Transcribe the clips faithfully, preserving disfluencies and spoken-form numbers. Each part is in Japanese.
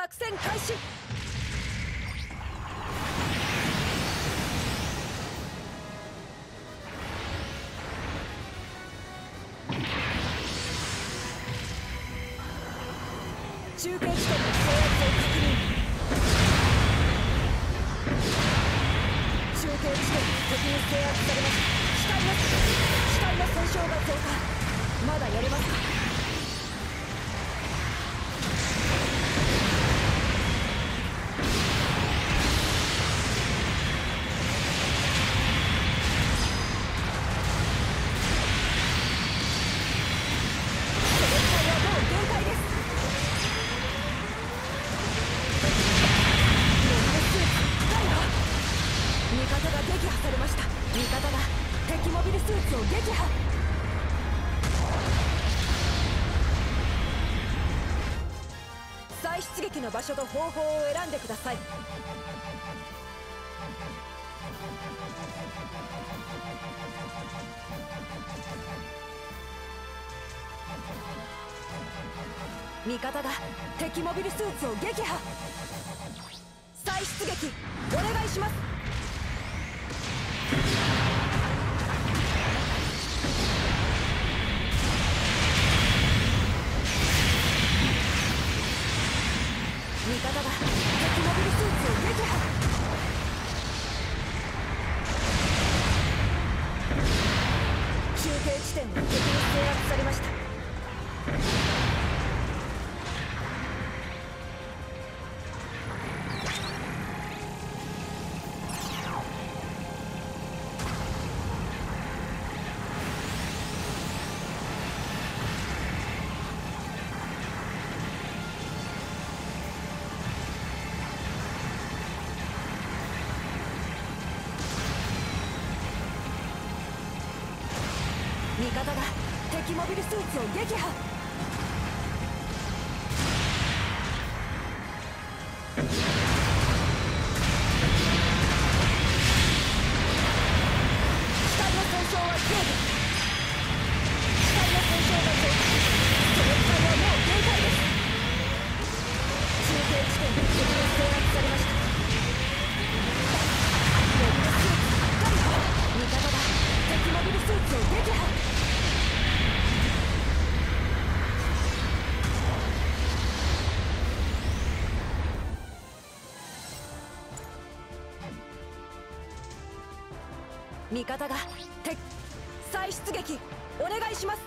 作戦開始。中継地点の制圧を確認。中継地点の敵に制圧されます。機体の機体の損傷が増加。まだやれますか？再出撃の場所と方法を選んでください。味方が敵モビルスーツを撃破。再出撃お願いします。味方が敵モビルスーツを撃破。中継地点の敵に制圧されました。味方が敵モビルスーツを撃破。機体の損傷は軽微。機体の損傷が増加。その機体はもう限界です。中継地点で敵に制圧されました。モビルスーツ確保。味方が敵モビルスーツを撃破。味方が敵再出撃お願いします。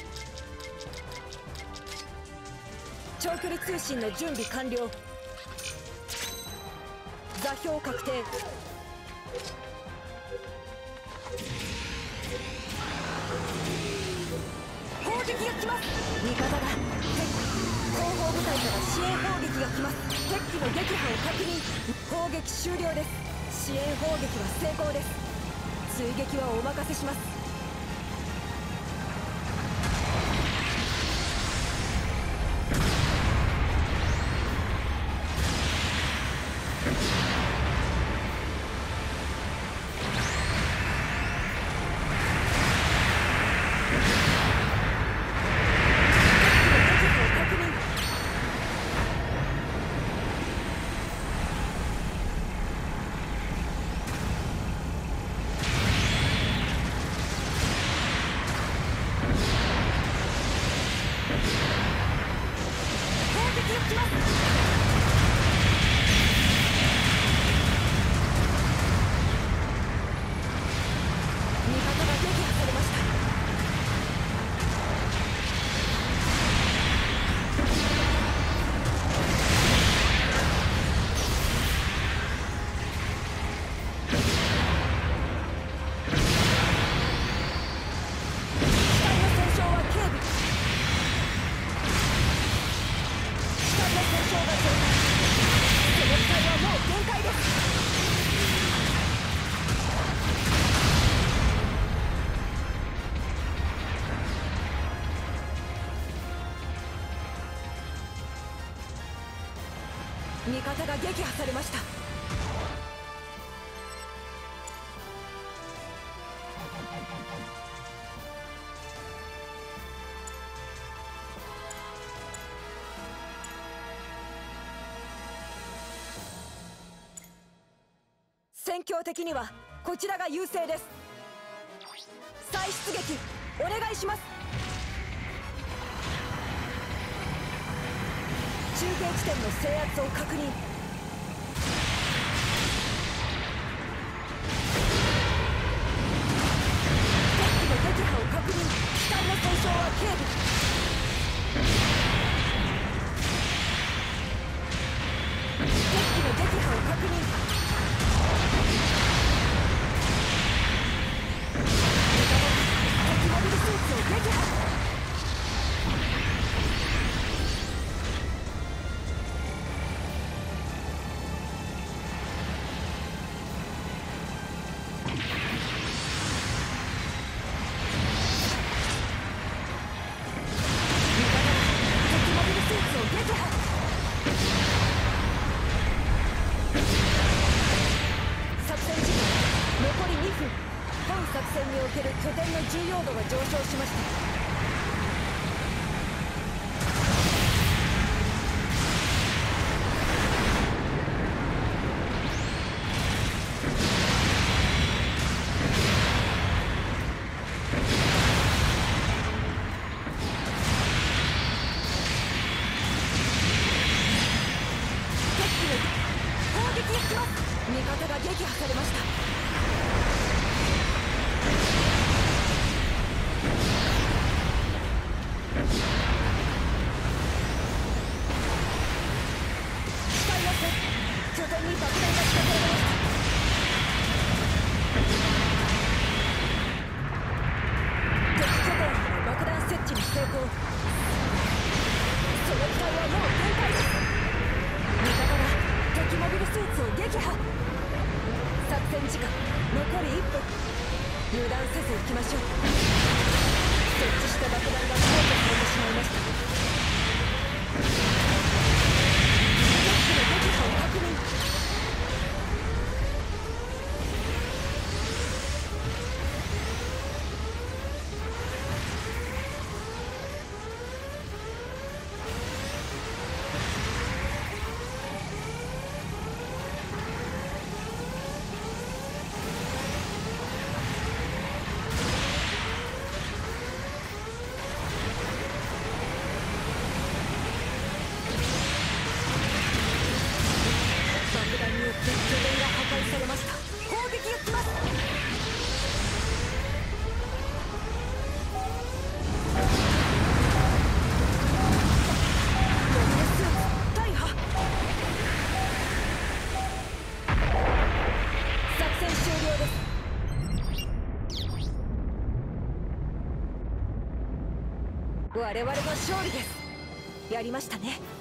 長距離通信の準備完了。座標確定。砲撃が来ます。味方が敵後方部隊から支援砲撃が来ます。敵機の撃破を確認。砲撃終了です。支援砲撃は成功です。追撃はお任せします。味方が撃破されました。 戦況的にはこちらが優勢です。再出撃お願いします。中継地点の制圧を確認。敵機の撃破を確認。機体の損傷は軽微。敵機の撃破を確認。敵モビルスーツを撃破。作戦における拠点の重要度が上昇しました。敵機の攻撃が来ます。味方が撃破されました。拠点に爆弾が仕掛けられました。敵拠点への爆弾設置に成功。その機体はもう限界です。味方が敵モビルスーツを撃破。作戦時間残りいっぷん。油断せず行きましょう。設置した爆弾が消去されてしまいました。敵機の撃破を確認。拠点が破壊されました。攻撃が来ます。モビルスーツ大破。作戦終了です。我々の勝利です。やりましたね。